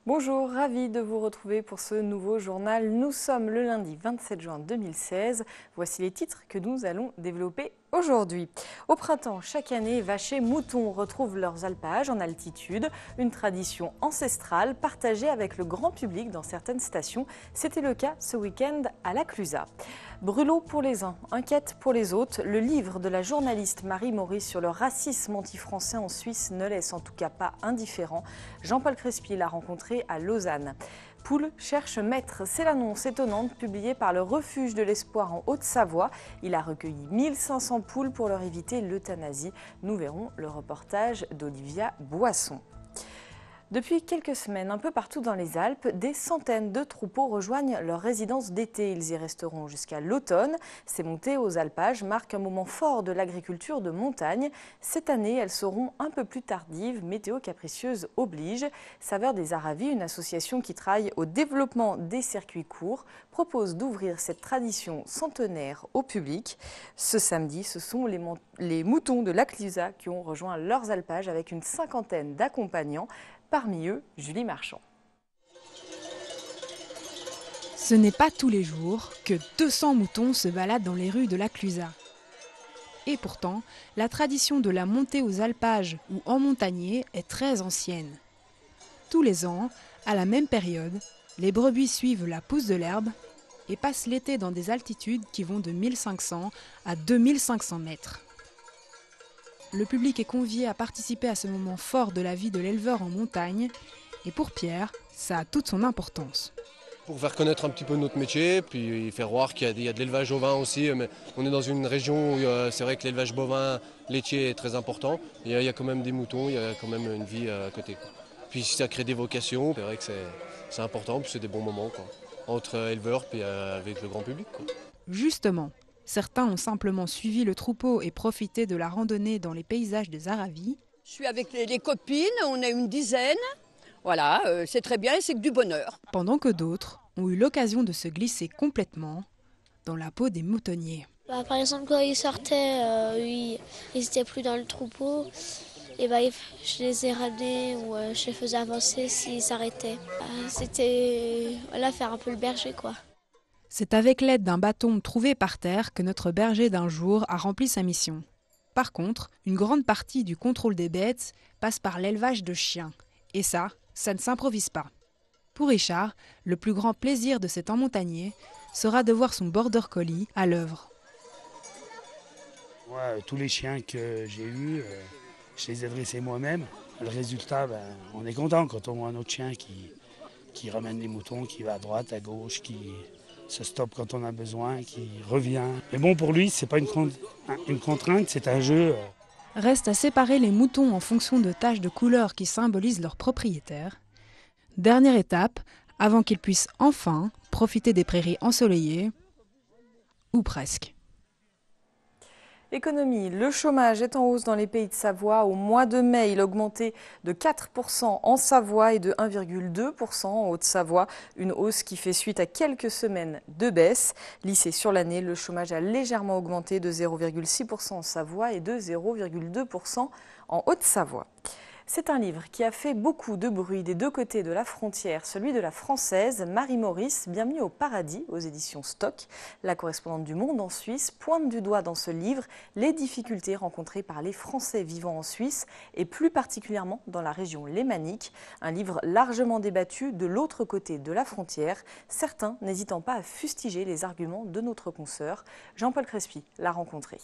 Bonjour, ravi de vous retrouver pour ce nouveau journal. Nous sommes le lundi 27 juin 2016. Voici les titres que nous allons développer aujourd'hui. Au printemps, chaque année, vaches et moutons retrouvent leurs alpages en altitude. Une tradition ancestrale partagée avec le grand public dans certaines stations. C'était le cas ce week-end à la Clusaz. Brûlot pour les uns, inquiète pour les autres. Le livre de la journaliste Marie Maurice sur le racisme anti-français en Suisse ne laisse en tout cas pas indifférent. Jean-Paul Crespi l'a rencontré à Lausanne. Poule cherche maître, c'est l'annonce étonnante publiée par le Refuge de l'Espoir en Haute-Savoie. Il a recueilli 1500 poules pour leur éviter l'euthanasie. Nous verrons le reportage d'Olivia Boisson. Depuis quelques semaines, un peu partout dans les Alpes, des centaines de troupeaux rejoignent leur résidence d'été. Ils y resteront jusqu'à l'automne. Ces montées aux alpages marquent un moment fort de l'agriculture de montagne. Cette année, elles seront un peu plus tardives, météo capricieuse oblige. Saveur des Aravis, une association qui travaille au développement des circuits courts, propose d'ouvrir cette tradition centenaire au public. Ce samedi, ce sont les moutons de la Clusaz qui ont rejoint leurs alpages avec une cinquantaine d'accompagnants. Parmi eux, Julie Marchand. Ce n'est pas tous les jours que 200 moutons se baladent dans les rues de la Clusaz. Et pourtant, la tradition de la montée aux alpages ou en montagnier est très ancienne. Tous les ans, à la même période, les brebis suivent la pousse de l'herbe et passent l'été dans des altitudes qui vont de 1500 à 2500 mètres. Le public est convié à participer à ce moment fort de la vie de l'éleveur en montagne. Et pour Pierre, ça a toute son importance. Pour faire connaître un petit peu notre métier, puis faire voir qu'il y a de l'élevage ovin aussi. Mais on est dans une région où c'est vrai que l'élevage bovin laitier est très important. Il y a quand même des moutons, il y a quand même une vie à côté. Puis ça crée des vocations, c'est vrai que c'est important, puis c'est des bons moments entre éleveurs et avec le grand public. Justement. Certains ont simplement suivi le troupeau et profité de la randonnée dans les paysages des Aravis. Je suis avec les copines, on est une dizaine. Voilà, c'est très bien et c'est que du bonheur. Pendant que d'autres ont eu l'occasion de se glisser complètement dans la peau des moutonniers. Par exemple, quand ils sortaient, ils n'étaient plus dans le troupeau. Et je les ai ramenés ou je les faisais avancer s'ils s'arrêtaient. C'était faire un peu le berger, quoi. C'est avec l'aide d'un bâton trouvé par terre que notre berger d'un jour a rempli sa mission. Par contre, une grande partie du contrôle des bêtes passe par l'élevage de chiens. Et ça ne s'improvise pas. Pour Richard, le plus grand plaisir de cet emmontagné sera de voir son border collie à l'œuvre. Ouais, tous les chiens que j'ai eus, je les ai dressés moi-même. Le résultat, on est content quand on voit un autre chien qui ramène les moutons, qui va à droite, à gauche, qui se stoppe quand on a besoin, qui revient. Mais bon, pour lui, c'est pas une contrainte, c'est un jeu. Reste à séparer les moutons en fonction de taches de couleur qui symbolisent leur propriétaire. Dernière étape, avant qu'ils puissent enfin profiter des prairies ensoleillées, ou presque. Économie, le chômage est en hausse dans les pays de Savoie. Au mois de mai, il a augmenté de 4% en Savoie et de 1,2% en Haute-Savoie. Une hausse qui fait suite à quelques semaines de baisse. Lissé sur l'année, le chômage a légèrement augmenté de 0,6% en Savoie et de 0,2% en Haute-Savoie. C'est un livre qui a fait beaucoup de bruit des deux côtés de la frontière, celui de la Française Marie Maurice, Bienvenue au paradis, aux éditions Stock. La correspondante du Monde en Suisse pointe du doigt dans ce livre les difficultés rencontrées par les Français vivant en Suisse et plus particulièrement dans la région lémanique. Un livre largement débattu de l'autre côté de la frontière, certains n'hésitant pas à fustiger les arguments de notre consoeur. Jean-Paul Crespi l'a rencontré.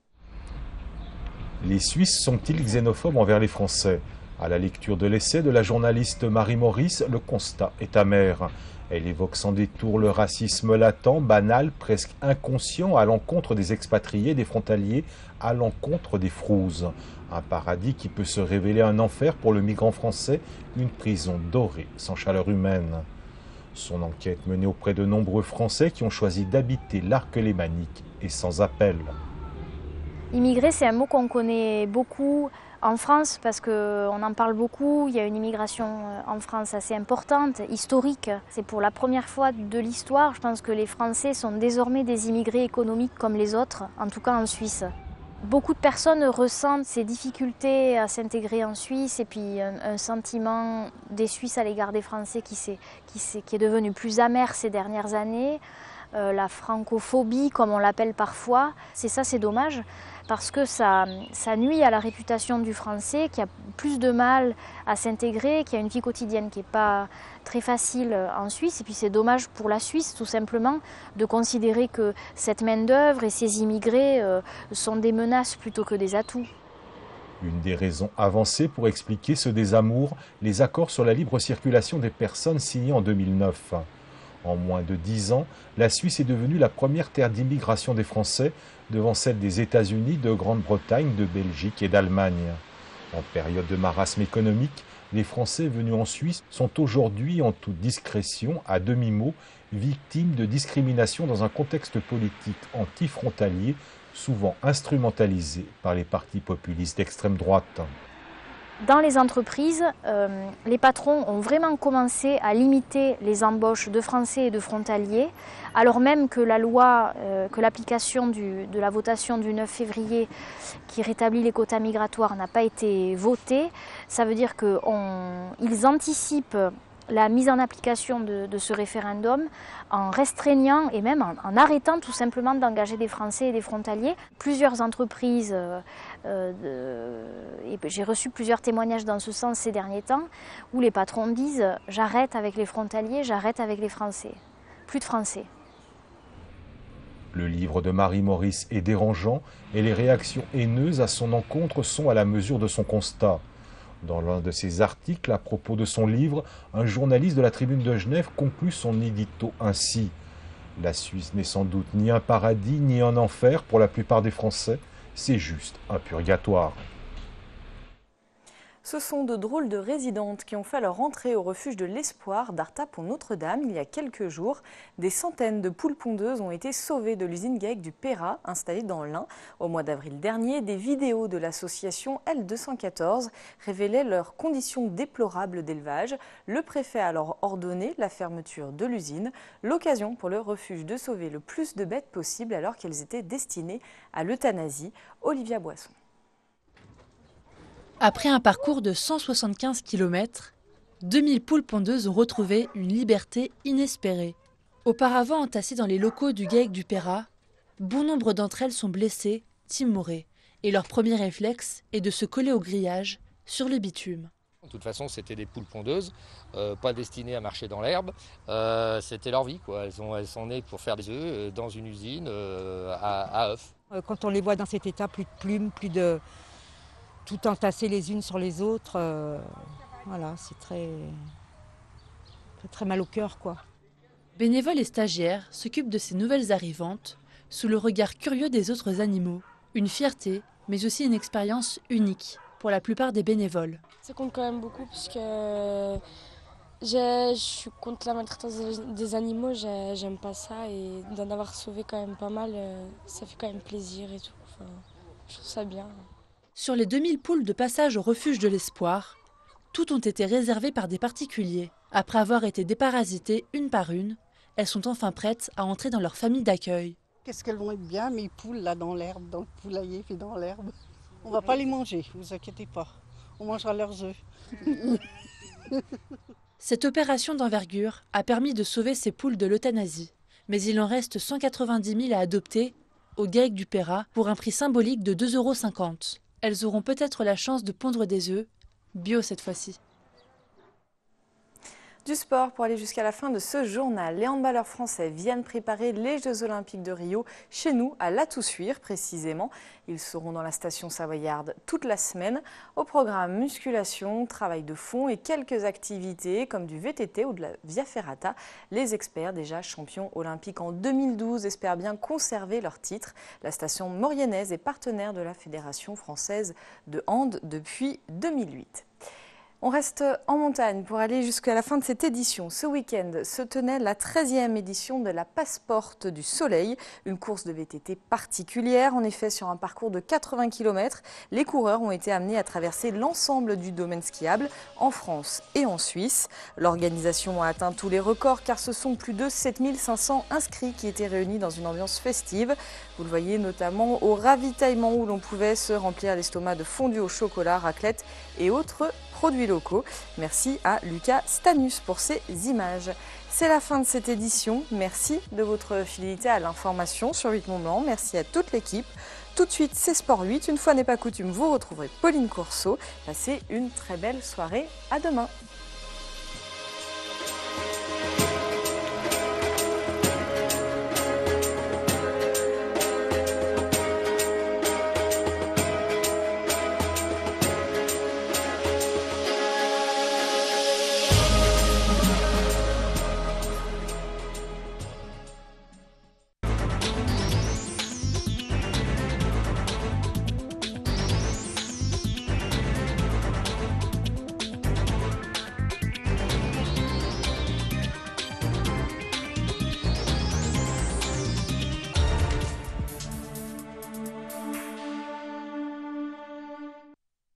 Les Suisses sont-ils xénophobes envers les Français ? À la lecture de l'essai de la journaliste Marie Maurice, le constat est amer. Elle évoque sans détour le racisme latent, banal, presque inconscient, à l'encontre des expatriés, des frontaliers, à l'encontre des frouzes. Un paradis qui peut se révéler un enfer pour le migrant français, une prison dorée, sans chaleur humaine. Son enquête menée auprès de nombreux Français qui ont choisi d'habiter l'arc lémanique est sans appel. Immigrer, c'est un mot qu'on connaît beaucoup en France parce qu'on en parle beaucoup. Il y a une immigration en France assez importante, historique. C'est pour la première fois de l'histoire. Je pense que les Français sont désormais des immigrés économiques comme les autres, en tout cas en Suisse. Beaucoup de personnes ressentent ces difficultés à s'intégrer en Suisse et puis un sentiment des Suisses à l'égard des Français qui est devenu plus amer ces dernières années. La francophobie, comme on l'appelle parfois, c'est dommage parce que ça nuit à la réputation du Français qui a plus de mal à s'intégrer, qui a une vie quotidienne qui n'est pas très facile en Suisse. Et puis c'est dommage pour la Suisse tout simplement de considérer que cette main-d'œuvre et ces immigrés sont des menaces plutôt que des atouts. Une des raisons avancées pour expliquer ce désamour, les accords sur la libre circulation des personnes signés en 2009. En moins de 10 ans, la Suisse est devenue la première terre d'immigration des Français, devant celle des États-Unis, de Grande-Bretagne, de Belgique et d'Allemagne. En période de marasme économique, les Français venus en Suisse sont aujourd'hui, en toute discrétion, à demi-mot, victimes de discrimination dans un contexte politique anti-frontalier, souvent instrumentalisé par les partis populistes d'extrême droite. Dans les entreprises, les patrons ont vraiment commencé à limiter les embauches de Français et de frontaliers, alors même que la loi, que l'application de la votation du 9 février qui rétablit les quotas migratoires n'a pas été votée. Ça veut dire qu'ils anticipent la mise en application de ce référendum en restreignant et même en arrêtant tout simplement d'engager des Français et des frontaliers. Plusieurs entreprises, et j'ai reçu plusieurs témoignages dans ce sens ces derniers temps, où les patrons disent « j'arrête avec les frontaliers, j'arrête avec les Français ». Plus de Français. Le livre de Marie Maurice est dérangeant et les réactions haineuses à son encontre sont à la mesure de son constat. Dans l'un de ses articles à propos de son livre, un journaliste de la Tribune de Genève conclut son édito ainsi. La Suisse n'est sans doute ni un paradis ni un enfer pour la plupart des Français, c'est juste un purgatoire. Ce sont de drôles de résidentes qui ont fait leur entrée au refuge de l'Espoir d'Arta pour Notre-Dame il y a quelques jours. Des centaines de poules pondeuses ont été sauvées de l'usine GAEC du Pérat, installée dans l'Ain. Au mois d'avril dernier, des vidéos de l'association L214 révélaient leurs conditions déplorables d'élevage. Le préfet a alors ordonné la fermeture de l'usine, l'occasion pour le refuge de sauver le plus de bêtes possible alors qu'elles étaient destinées à l'euthanasie. Olivia Boisson. Après un parcours de 175 km, 2000 poules pondeuses ont retrouvé une liberté inespérée. Auparavant entassées dans les locaux du GAEC du Pérat, bon nombre d'entre elles sont blessées, timorées, et leur premier réflexe est de se coller au grillage sur le bitume. De toute façon, c'était des poules pondeuses, pas destinées à marcher dans l'herbe. C'était leur vie, quoi. Elles sont nées pour faire des œufs dans une usine à œufs. Quand on les voit dans cet état, plus de plumes, plus de... tout entassées les unes sur les autres, voilà, c'est très mal au cœur, quoi. Bénévoles et stagiaires s'occupent de ces nouvelles arrivantes sous le regard curieux des autres animaux. Une fierté, mais aussi une expérience unique pour la plupart des bénévoles. Ça compte quand même beaucoup parce que je suis contre la maltraitance des animaux, j'aime pas ça et d'en avoir sauvé quand même pas mal, ça fait quand même plaisir et tout. Enfin, je trouve ça bien. Sur les 2000 poules de passage au refuge de l'Espoir, toutes ont été réservées par des particuliers. Après avoir été déparasitées une par une, elles sont enfin prêtes à entrer dans leur famille d'accueil. Qu'est-ce qu'elles vont être bien, mes poules, là, dans l'herbe, dans le poulailler, puis dans l'herbe. On va pas les manger, vous inquiétez pas. On mangera leurs œufs. Cette opération d'envergure a permis de sauver ces poules de l'euthanasie. Mais il en reste 190 000 à adopter au GAEC du Pérat pour un prix symbolique de 2,50 €. Elles auront peut-être la chance de pondre des œufs, bio cette fois-ci. Du sport pour aller jusqu'à la fin de ce journal. Les handballeurs français viennent préparer les Jeux Olympiques de Rio chez nous, à La Toussuire précisément. Ils seront dans la station savoyarde toute la semaine. Au programme musculation, travail de fond et quelques activités comme du VTT ou de la Via Ferrata. Les experts, déjà champions olympiques en 2012, espèrent bien conserver leur titre. La station mauriennaise est partenaire de la Fédération française de hand depuis 2008. On reste en montagne pour aller jusqu'à la fin de cette édition. Ce week-end se tenait la 13e édition de la Passeporte du Soleil, une course de VTT particulière. En effet, sur un parcours de 80 km, les coureurs ont été amenés à traverser l'ensemble du domaine skiable en France et en Suisse. L'organisation a atteint tous les records car ce sont plus de 7500 inscrits qui étaient réunis dans une ambiance festive. Vous le voyez notamment au ravitaillement où l'on pouvait se remplir l'estomac de fondue au chocolat, raclette et autres produits locaux. Merci à Lucas Stanus pour ces images. C'est la fin de cette édition. Merci de votre fidélité à l'information sur 8 Mont Blanc. Merci à toute l'équipe. Tout de suite, c'est Sport 8. Une fois n'est pas coutume, vous retrouverez Pauline Courceau. Passez une très belle soirée. À demain.